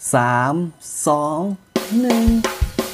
3 2 1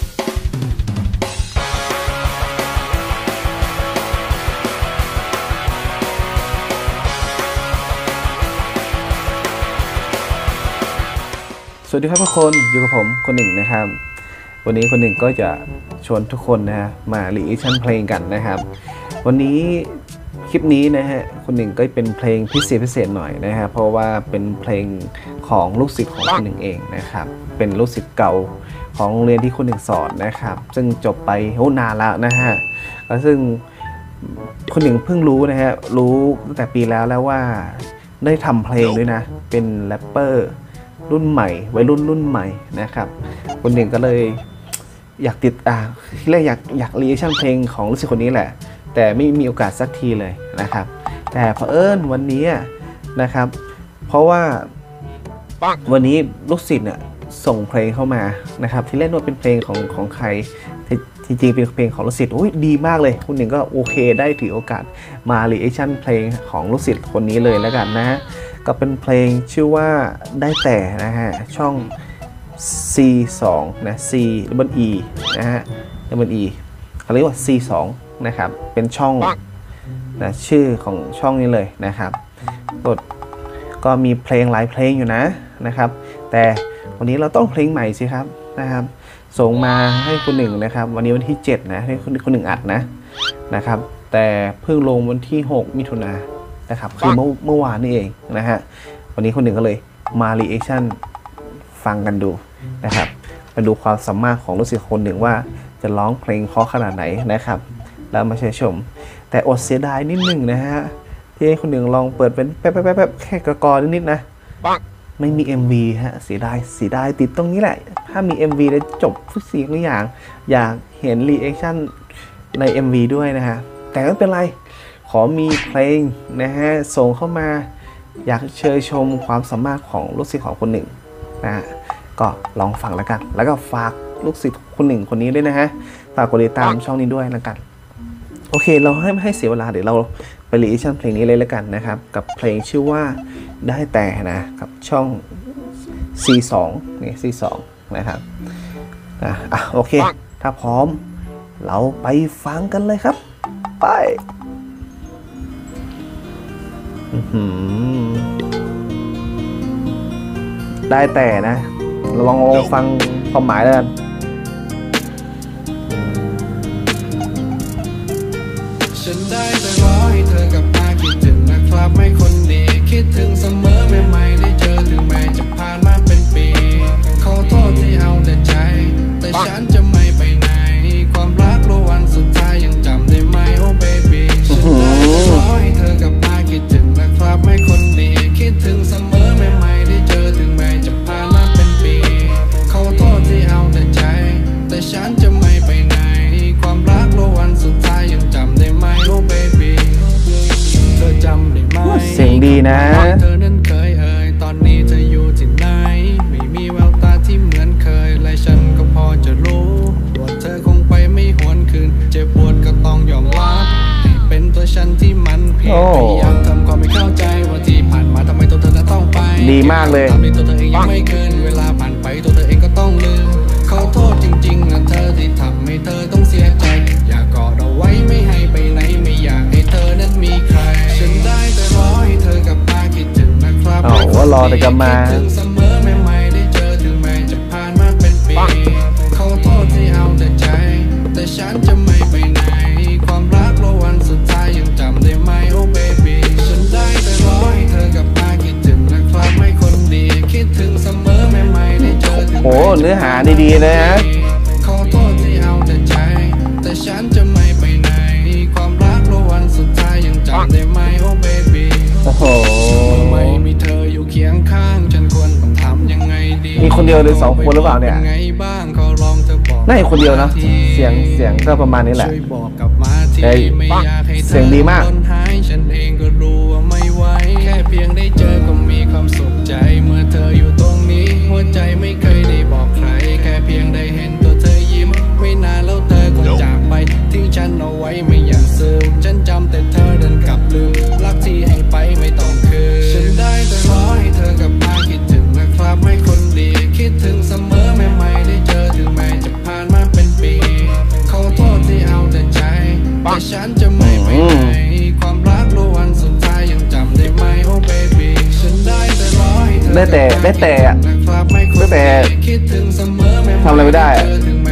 สวัสดีครับทุกคนอยู่กับผมคนหนึ่งนะครับวันนี้คนหนึ่งก็จะชวนทุกคนนะฮะมารีแอคชั่นเพลงกันนะครับวันนี้คลิปนี้นะฮะคนหนึ่งก็เป็นเพลงพิเศษหน่อยนะฮะเพราะว่าเป็นเพลงของลูกศิษย์ของคนหนึ่งเองนะครับเป็นลูกศิษย์เก่าของโรงเรียนที่คนหนึ่งสอนนะครับซึ่งจบไปนานแล้วนะฮะแล้วซึ่งคนหนึ่งเพิ่งรู้นะฮะรู้ตั้งแต่ปีแล้วว่าได้ทำเพลงด้วยนะเป็นแรปเปอร์รุ่นใหม่วัยรุ่นใหม่นะครับคนหนึ่งก็เลยอยากที่แรกอยากรีแอคชั่นเพลงของลูกศิษย์คนนี้แหละแต่ไม่มีโอกาสสักทีเลยนะครับแต่เผอิญวันนี้นะครับเพราะว่าวันนี้ลูกศิษย์เนี่ยส่งเพลงเข้ามานะครับที่เล่นว่าเป็นเพลงของใครจริงๆเป็นเพลงของลูกศิษย์ดีมากเลยคุณหนึ่งก็โอเคได้ถือโอกาสมารีแอคชั่นเพลงของลูกศิษย์คนนี้เลยแล้วกันนะก็เป็นเพลงชื่อว่าได้แต่นะฮะช่อง C2 นะ C double E นะฮะ double E เขาเรียกว่า C2 นะครับเป็นช่องนะชื่อของช่องนี้เลยนะครับก็มีเพลงหลายเพลงอยู่นะครับแต่วันนี้เราต้องเพลงใหม่สิครับนะครับส่งมาให้คุณหนึ่งนะครับวันนี้วันที่7นะให้คุณหนึ่งอัดนะครับแต่เพิ่งลงวันที่6มิถุนายนนะครับคือเมื่อวานนี่เองนะฮะวันนี้คนหนึ่งก็เลยมารีแอคชั่นฟังกันดูนะครับมาดูความสามารถของลูกศิษย์คนหนึ่งว่าจะร้องเพลงเพราะขนาดไหนนะครับแล้วมาเชิญชมแต่อดเสียดายนิดหนึ่งนะฮะที่ให้คนหนึ่งลองเปิดเป็นแป๊บแค่กระนิดนะไม่มี MV ฮะเสียดายติดตรงนี้แหละถ้ามี MV แล้วจบทุกสิ่งทุกอย่างอยากเห็นรีแอคชั่นใน MV ด้วยนะฮะแต่ไม่เป็นไรขอมีเพลงนะฮะส่งเข้ามาอยากเชิญชมความสามารถของลูกศิษย์ของคนหนึ่งนะฮะก็ลองฟังแล้วกันแล้วก็ฝากลูกศิษย์คนหนึ่งคนนี้ด้วยนะฮะฝากกดติดตามช่องนี้ด้วยแล้วกันโอเคเราให้เสียเวลาเดี๋ยวเราไปรีแอคชั่นเพลงนี้เลยแล้วกันนะครับกับเพลงชื่อว่าได้แต่นะกับช่อง C2 นี่ C2 นะครับโอเคถ้าพร้อมเราไปฟังกันเลยครับไปได้แต่นะลองฟังความหมายแล้วกันฉันได้แต่รอให้เธอกลับมาคิดถึงนะครับไม่คนดีคิดถึงเสมอแม้ไม่ได้เจอถึงแม้จะผ่านมาเป็นปีขอโทษที่เอาแต่ใจแต่ฉันจะไม่ไปไหนความรักรู้วันสุดท้ายยังจำได้ไหมโอ้เบบี้ฉันได้แต่รอให้เธอกลับมาคิดถึงนะครับไม่คนดีคิดถึงเสมอแม้ไม่ได้เจอถึงแม้จะผ่านมาเป็นปีขอโทษที่เอาแต่ใจแต่ฉันจะไม่ไปไหนความรักรู้วันสุดท้ายยังจำได้ไหมโอ้เบบี้เธอจำได้ไหมเสียงดีนะเธอนั้นเคยตอนนี้เธออยู่ที่ไหนไม่มีแววตาที่เหมือนเคยและฉันก็พอจะรู้ว่าเธอคงไปไม่หวนคืนเจ็บปวดก็ต้องยอมรับให้เป็นตัวฉันที่มันเพียงพยายามทำความไม่เข้าใจว่าที่ผ่านมาทำไมตัวเธอต้องไปดีมากเลยทำให้ตัวเธอเองยังไม่เกินเวลาผ่านไปตัวเธอเองก็ต้องลืมขอโทษจริงๆนะเธอที่ทำให้เธอต้องเสียใจอยากกอดเอาไว้ไม่ให้ไปไหนไม่อยากให้เธอนั้นมีใครฉันได้แต่รอให้เธอกลับมาคิดถึงนะครับว่ารอแต่กลับมาคิดถึงเสมอไม่ได้เจอถึงแม้จะผ่านมาเป็นปีขอโทษที่เอาแต่ใจแต่ฉันจะไม่ไปไหนความรักเราวันสุดท้ายยังจำได้ไหมโอ้เบบี้ฉันได้แต่รอให้เธอกลับมาคิดถึงนะครับไม่คนดีคิดถึงเสมอไม่ได้เจอถึงแม้จะผ่านมาเป็นปีเนื้อหาดีๆเลยฮะขอโทษที่เอาแต่ใจแต่ฉันจะไม่ไปไหนความรักเราวันสุดท้ายยังจำได้ไหมโอ้เบบี้ไม่มีเธออยู่เคียงข้างฉันควรต้องทำยังไงดีมีคนเดียวหรือ2 คนหรือเปล่าเนี่ยน่าจะคนเดียวนะเสียงก็ประมาณนี้แหละเสียงดีมากฉันเองก็รู้ว่าไม่ไหวแค่เพียงได้เจอก็มีความสุขใจเมื่อเธออยู่ตรงนี้หัวใจไม่เคยได้บอกใครแค่เพียงได้เห็นตัวเธอยิ้มไม่นานแล้วเธอก็จากไปทิ้งฉันเอาไว้ไม่อยากซึมฉันจำแต่เธอเดินกลับลืมรักที่ให้ไปไม่ต้องคืนฉันได้แต่รอให้เธอกลับมาคิดถึงนะครับไม่คนดีคิดถึงแต่ได้แต่ทำอะไรไม่ได้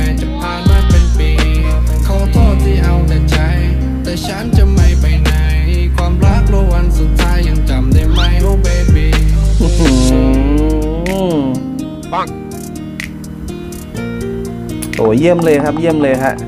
ขอโทษที่เอาแต่ใจแต่ฉันจะไม่ไปไหนความรักโลวันสุดท้ายยังจำได้ไหมโอ้เบบี้ปังโอ้เยี่ยมเลยครับเยี่ยมเลยฮะ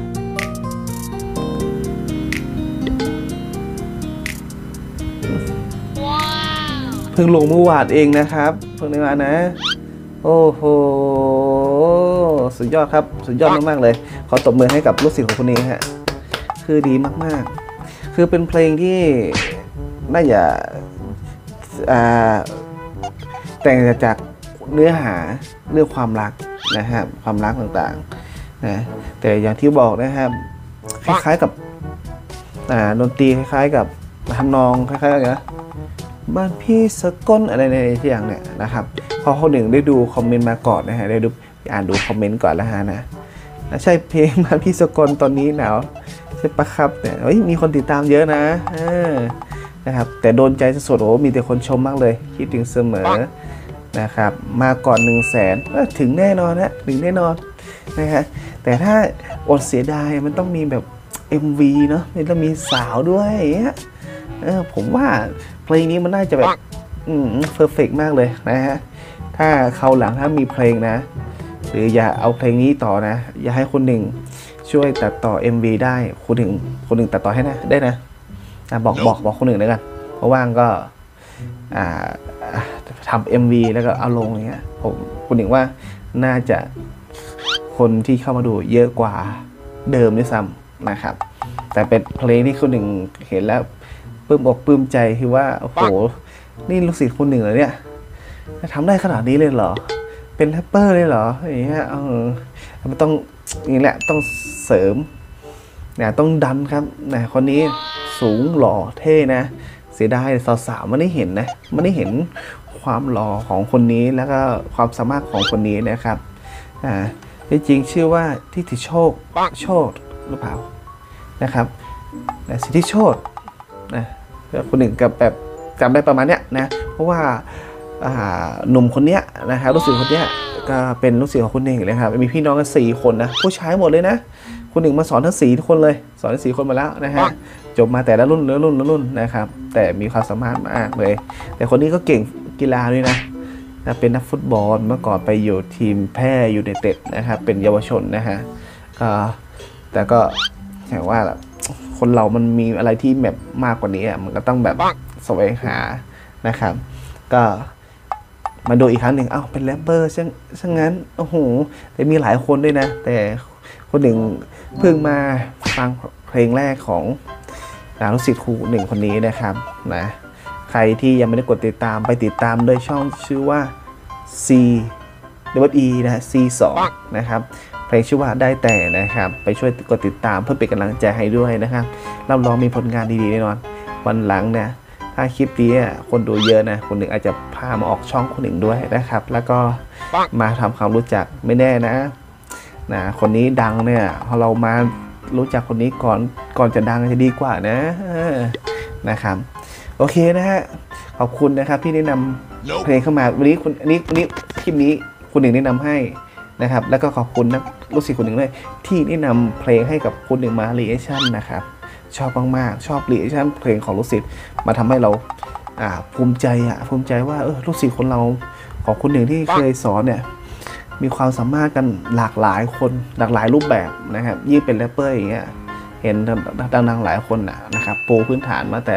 เพิ่งลงเมื่อวานเองนะครับเพิ่งได้มานะโอ้โหสุดยอดครับสุดยอดมากๆเลยขอตบมือให้กับลูกศิษย์ของคนนี้ฮะคือดีมากๆคือเป็นเพลงที่น่าจะแต่งจากเนื้อหาเรื่องความรักนะครับความรักต่างๆนะแต่อย่างที่บอกนะครับคล้ายๆกับดนตรีคล้ายๆกับทำนองคล้ายๆกันนะบ้านพี่สกลอะไรในที่อย่างเนี่ยนะครับพอคนหนึ่งได้ดูคอมเมนต์มาก่อนนะฮะได้ดูอ่านดูคอมเมนต์ก่อนแล้วฮะนะใช่เพลงบ้านพี่สกลตอนนี้หนาวใช่ปะครับเนี่ยมีคนติดตามเยอะนะนะครับแต่โดนใจสุดๆโอ้มีแต่คนชมมากเลยคิดถึงเสมอนะครับมาก่อน 100,000ถึงแน่นอนนะถึงแน่นอนนะฮะแต่ถ้าอดเสียดายมันต้องมีแบบ MV เนาะมันต้องมีสาวด้วยผมว่าเพลงนี้มันน่าจะแบบเพอร์เฟกต์มากเลยนะฮะถ้าคราวหลังถ้ามีเพลงนะหรืออย่าเอาเพลงนี้ต่อนะอย่าให้คนหนึ่งช่วยตัดต่อ MV ได้คนหนึ่งตัดต่อให้นะได้นะบอกคนหนึ่งแล้วกันเพราะว่างก็ทำ MV แล้วก็เอาลงอย่างเงี้ยผมคนหนึ่งว่าน่าจะคนที่เข้ามาดูเยอะกว่าเดิมด้วยซ้ำนะครับแต่เป็นเพลงที่คนหนึ่งเห็นแล้วปลื้มอกปลื้มใจคือว่าโอ้โหนี่ลูกศิษย์คนหนึ่งเลยเนี่ยทำได้ขนาดนี้เลยเหรอเป็นแรปเปอร์เลยเหรออย่างเงี้ยมันต้องนี่แหละต้องเสริมเนี่ยต้องดันครับนะคนนี้สูงหล่อเท่นะเสียดายสาวๆไม่ได้เห็นนะไม่ได้เห็นความหล่อของคนนี้แล้วก็ความสามารถของคนนี้นะครับที่จริงชื่อว่าทิติโชคหรือเปล่านะครับสิทธิโชตนะคนหนึ่งกับแบบจำได้ประมาณเนี้ยนะเพราะว่าหนุ่มคนเนี้ยนะครับลูกศิษย์คนเนี้ยก็เป็นลูกศิษย์ของคนหนึ่งเลยครับมีพี่น้องกัน4 คนนะผู้ชายหมดเลยนะคนหนึ่งมาสอนทั้ง4 ทุกคนเลยสอนทั้ง4 คนมาแล้วนะฮะจบมาแต่ละรุ่นนะครับแต่มีความสามารถมากเลยแต่คนนี้ก็เก่งกีฬาด้วยนะเป็นนักฟุตบอลเมื่อก่อนไปอยู่ทีมแพร่ยูไนเต็ดนะครับเป็นเยาวชนนะฮะแต่ก็อย่างว่าคนเรามันมีอะไรที่แบบมากกว่านี้มันก็ต้องแบบแสวงหานะครับก็มาดูอีกครั้งหนึ่งเป็นแรปเปอร์ช่างงั้นโอ้โหแต่มีหลายคนด้วยนะแต่คนหนึ่งเพิ่งมาฟังเพลงแรกของลูกศิษย์ครูหนึ่งคนนี้นะครับนะใครที่ยังไม่ได้กดติดตามไปติดตามโดยช่องชื่อว่า CWE นะ C2 นะครับเพลงชื่อว่าได้แต่นะครับไปช่วยกดติดตามเพื่อเป็นกำลังใจให้ด้วยนะครับรับรองมีผลงานดีๆแน่นอนวันหลังเนี่ยถ้าคลิปนี้คนดูเยอะนะคนหนึ่งอาจจะพามาออกช่องคนหนึ่งด้วยนะครับแล้วก็มาทำความรู้จักไม่แน่นะคนนี้ดังเนี่ยพอเรามารู้จักคนนี้ก่อนจะดังจะดีกว่านะครับโอเคนะฮะขอบคุณนะครับที่แนะนำเพลงเข้ามาวันนี้คลิปนี้คุณหนึ่งแนะนำให้นะครับแล้วก็ขอบคุณนักลูกศิษย์คนหนึ่งด้วยที่แนะนำเพลงให้กับคนหนึ่งมารีแอคชั่นนะครับชอบมากๆชอบรีแอคชั่นเพลงของลูกศิษย์มาทำให้เราภูมิใจว่าลูกศิษย์คนเราของคนหนึ่งที่เคยสอนเนี่ยมีความสามารถกันหลากหลายคนหลากหลายรูปแบบนะครับยิ่งเป็นแรปเปอร์อย่างเงี้ยเห็นดังๆหลายคนนะครับปูพื้นฐานมาแต่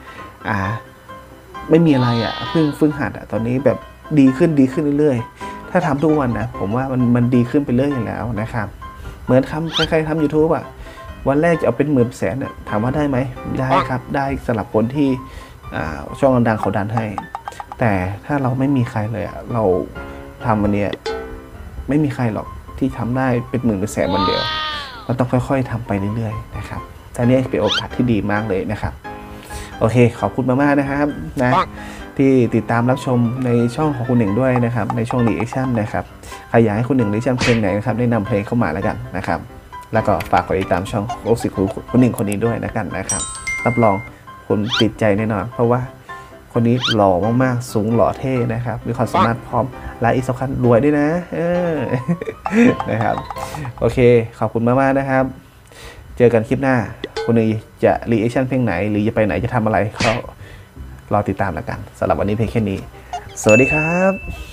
ไม่มีอะไรเพิ่งฝึกหัดตอนนี้แบบดีขึ้นเรื่อยๆถ้าทำทุกวันนะผมว่ามันดีขึ้นไปเรื่อยอยู่แล้วนะครับเหมือนใครทำ YouTube วันแรกจะเอาเป็น10,000 แสนถามว่าได้ไหมได้ครับได้สำหรับคนที่ช่องดังเขาดันให้แต่ถ้าเราไม่มีใครเลยเราทำวันนี้ไม่มีใครหรอกที่ทำได้เป็น10,000 เป็นแสนวันเดียวมันต้องค่อยๆทำไปเรื่อยๆนะครับแต่นี่เป็นโอกาสที่ดีมากเลยนะครับโอเคขอบคุณมากๆนะครับที่ติดตามรับชมในช่องของคุณหนึ่งด้วยนะครับในช่องรีแอคชั่นนะครับใครอยากให้คุณหนึ่งรีแอคชั่นเพลงไหนนะครับแนะนำเพลงเข้ามาแล้วกันนะครับแล้วก็ฝากกดติดตามช่องโอสิคุณหนึ่งคนนี้ด้วยนะครับรับรองคุณติดใจแน่นอนเพราะว่าคนนี้หล่อมากๆสูงหล่อเท่นะครับมีความสามารถพร้อมและอีกสำคัญรวยด้วยนะนะครับโอเคขอบคุณมากๆนะครับเจอกันคลิปหน้าคนนี้จะรีแอคชั่นเพลงไหนหรือจะไปไหนจะทำอะไรเขารอติดตามแล้วกันสำหรับวันนี้เพียงแค่นี้สวัสดีครับ